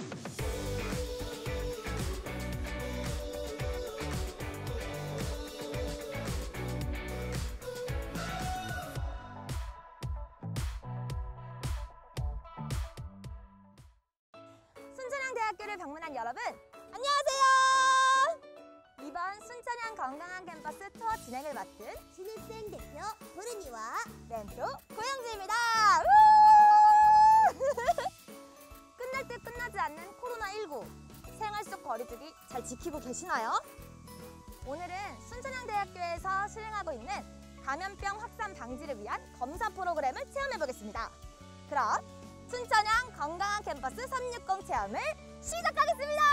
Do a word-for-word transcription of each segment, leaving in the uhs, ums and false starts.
순천향대학교를 방문한 여러분, 안녕하세요! 이번 순천향 건강한 캠퍼스 투어 진행을 맡은 신입생 대표 보른이와 멘토 고영주입니다. 끝날 때 끝나지 않는 코로나십구, 생활 속 거리두기 잘 지키고 계시나요? 오늘은 순천향대학교에서 실행하고 있는 감염병 확산 방지를 위한 검사 프로그램을 체험해보겠습니다. 그럼 순천향 건강한 캠퍼스 삼백육십 체험을 시작하겠습니다.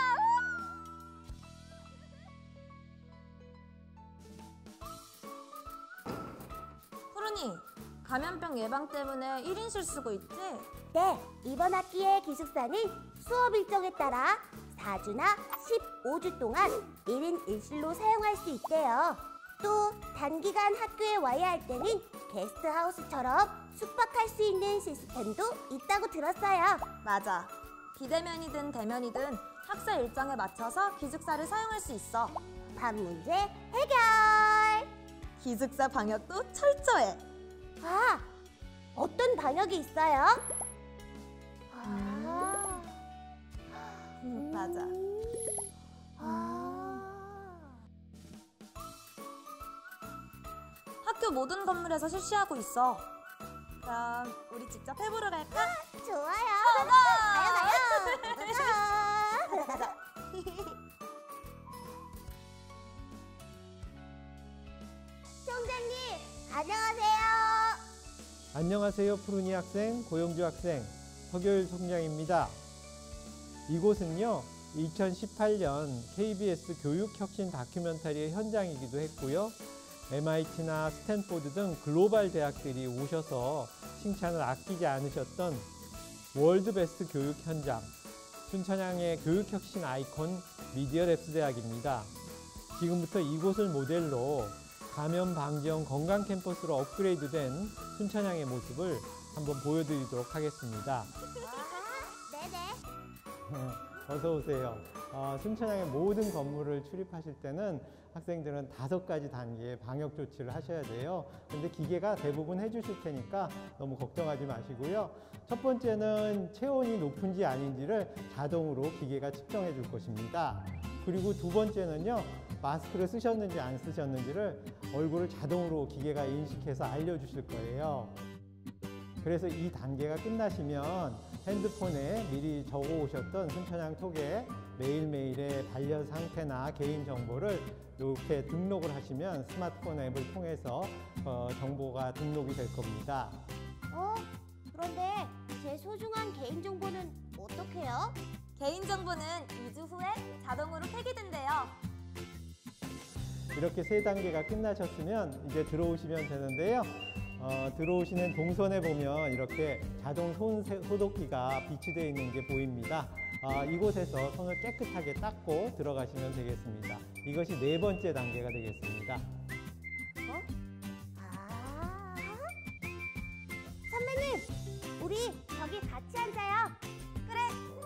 푸른이, 감염병 예방 때문에 일 인실 쓰고 있지? 네, 이번 학기의 기숙사는 수업 일정에 따라 사 주나 십오 주 동안 일 인 일 실로 사용할 수 있대요. 또 단기간 학교에 와야 할 때는 게스트하우스처럼 숙박할 수 있는 시스템도 있다고 들었어요. 맞아. 비대면이든 대면이든 학사 일정에 맞춰서 기숙사를 사용할 수 있어. 밥 문제 해결! 기숙사 방역도 철저해. 아, 어떤 방역이 있어요? 아, 음, 맞아. 아. 학교 모든 건물에서 실시하고 있어. 그럼 우리 직접 해보러 갈까? 좋아요. 가자! 가요, 가요. 가자. 총장님, 안녕하세요. 안녕하세요. 푸른이 학생, 고영주 학생, 서교일 총장입니다. 이곳은요, 이천십팔 년 케이비에스 교육혁신 다큐멘터리의 현장이기도 했고요. 엠아이티나 스탠포드 등 글로벌 대학들이 오셔서 칭찬을 아끼지 않으셨던 월드 베스트 교육 현장, 순천향의 교육혁신 아이콘 미디어랩스 대학입니다. 지금부터 이곳을 모델로 감염 방지형 건강 캠퍼스로 업그레이드된 순천향의 모습을 한번 보여드리도록 하겠습니다. 아, 네네. 어서 오세요. 어, 순천향의 모든 건물을 출입하실 때는 학생들은 다섯 가지 단계의 방역 조치를 하셔야 돼요. 근데 기계가 대부분 해주실 테니까 너무 걱정하지 마시고요. 첫 번째는 체온이 높은지 아닌지를 자동으로 기계가 측정해 줄 것입니다. 그리고 두 번째는요, 마스크를 쓰셨는지 안 쓰셨는지를 얼굴을 자동으로 기계가 인식해서 알려주실 거예요. 그래서 이 단계가 끝나시면 핸드폰에 미리 적어 오셨던 순천향 톡에 매일매일의 발열 상태나 개인 정보를 이렇게 등록을 하시면 스마트폰 앱을 통해서 어, 정보가 등록이 될 겁니다. 어? 그런데 제 소중한 개인정보는 어떡해요? 개인정보는 이 주 후에 자동으로 폐기된대요. 이렇게 세 단계가 끝나셨으면 이제 들어오시면 되는데요. 어, 들어오시는 동선에 보면 이렇게 자동 손 소독기가 비치되어 있는 게 보입니다. 어, 이곳에서 손을 깨끗하게 닦고 들어가시면 되겠습니다. 이것이 네 번째 단계가 되겠습니다. 어? 아, 선배님, 우리 저기 같이 앉아요. 그래.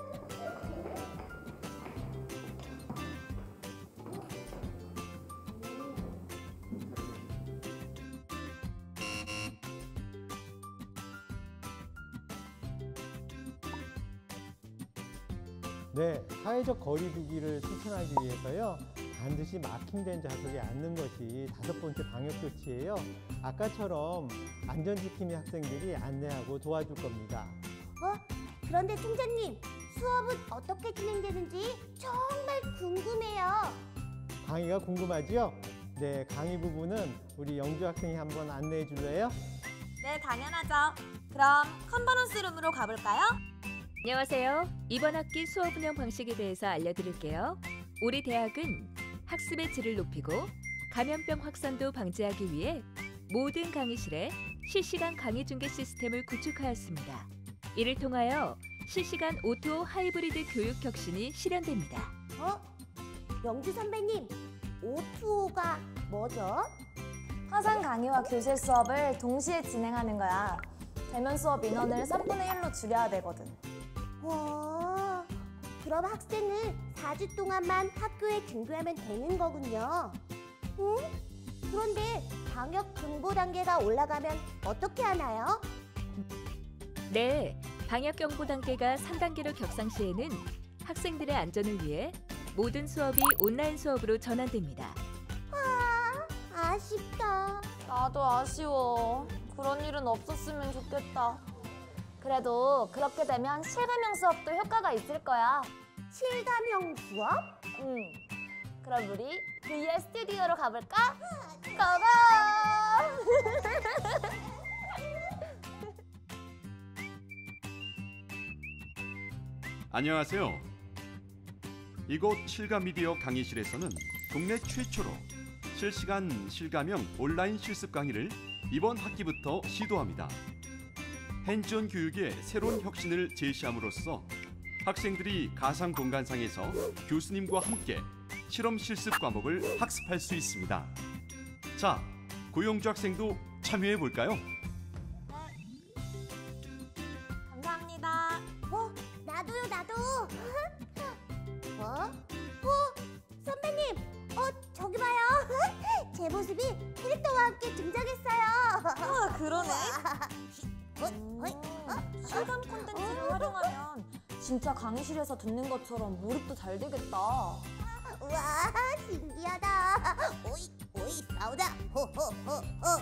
네, 사회적 거리두기를 실천하기 위해서요, 반드시 마킹된 좌석에 앉는 것이 다섯 번째 방역 조치예요. 아까처럼 안전지킴이 학생들이 안내하고 도와줄 겁니다. 어? 그런데 총장님, 수업은 어떻게 진행되는지 정말 궁금해요. 강의가 궁금하지요? 네, 강의 부분은 우리 영주 학생이 한번 안내해 줄래요? 네, 당연하죠. 그럼 컨퍼런스 룸으로 가볼까요? 안녕하세요. 이번 학기 수업 운영 방식에 대해서 알려드릴게요. 우리 대학은 학습의 질을 높이고 감염병 확산도 방지하기 위해 모든 강의실에 실시간 강의 중계 시스템을 구축하였습니다. 이를 통하여 실시간 오토 하이브리드 교육 혁신이 실현됩니다. 어? 영주 선배님, 오투오가 뭐죠? 화상 강의와 교실 수업을 동시에 진행하는 거야. 대면 수업 인원을 삼분의 일로 줄여야 되거든. 와, 그럼 학생은 사 주 동안만 학교에 등교하면 되는 거군요. 응? 그런데 방역 중보 단계가 올라가면 어떻게 하나요? 네, 방역 경보 단계가 삼 단계로 격상 시에는 학생들의 안전을 위해 모든 수업이 온라인 수업으로 전환됩니다. 아, 아쉽다. 나도 아쉬워. 그런 일은 없었으면 좋겠다. 그래도 그렇게 되면 실감형 수업도 효과가 있을 거야. 실감형 수업? 응. 그럼 우리 브이알 스튜디오로 가볼까? 고고! 안녕하세요. 이곳 실감미디어 강의실에서는 국내 최초로 실시간 실감형 온라인 실습 강의를 이번 학기부터 시도합니다. 핸즈온 교육의 새로운 혁신을 제시함으로써 학생들이 가상 공간상에서 교수님과 함께 실험 실습 과목을 학습할 수 있습니다. 자, 고용주 학생도 참여해 볼까요? 감사합니다. 어, 나도요, 나도. 어? 어, 선배님, 어, 저기 봐요. 제 모습이 캐릭터와 함께 등장했어요. 아, 그러네. 어, 음, 어, 실감 콘텐츠를 활용하면 진짜 강의실에서 듣는 것처럼 몰입도 잘 되겠다. 우와, 신기하다. 오이, 오이, 싸우자. 호호호호.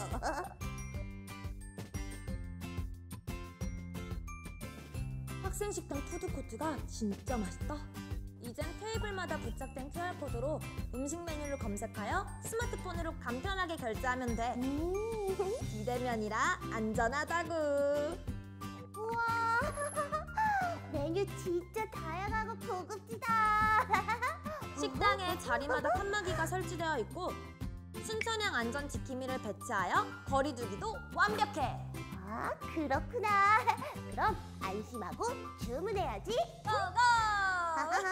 학생 식당 푸드코트가 진짜 맛있다. 이젠 테이블마다 부착된 큐알코드로 음식 메뉴를 검색하여 스마트폰으로 간편하게 결제하면 돼. 음, 비대면이라 안전하다구. 우와, 메뉴 진짜 다양하고 고급지다. 식당에 자리마다 칸막이가 설치되어 있고 순천향 안전지킴이를 배치하여 거리두기도 완벽해. 아, 그렇구나. 그럼 안심하고 주문해야지. 고고!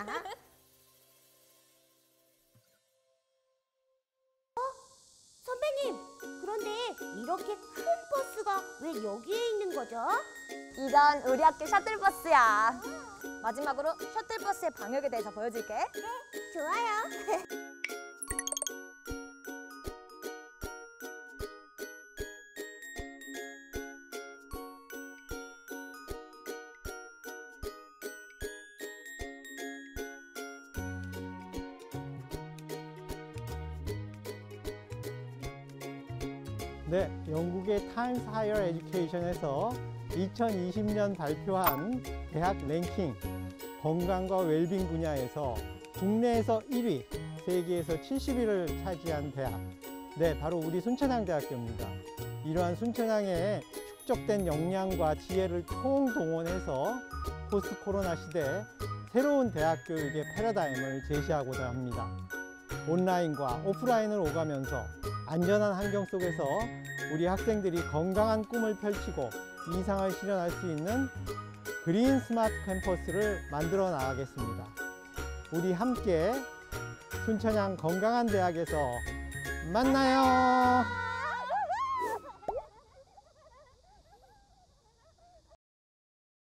어? 선배님, 그런데 이렇게 큰 버스가 왜 여기에 있는 거죠? 이건 우리 학교 셔틀버스야. 마지막으로 셔틀버스의 방역에 대해서 보여줄게. 좋아요. 네, 영국의 타임스 하이어 에듀케이션에서 이천이십 년 발표한 대학 랭킹 건강과 웰빙 분야에서 국내에서 일 위, 세계에서 칠십 위를 차지한 대학. 네, 바로 우리 순천향대학교입니다. 이러한 순천향의 축적된 역량과 지혜를 총동원해서 포스트 코로나 시대에 새로운 대학 교육의 패러다임을 제시하고자 합니다. 온라인과 오프라인을 오가면서 안전한 환경 속에서 우리 학생들이 건강한 꿈을 펼치고 이상을 실현할 수 있는 그린 스마트 캠퍼스를 만들어 나가겠습니다. 우리 함께 순천향 건강한 대학에서 만나요.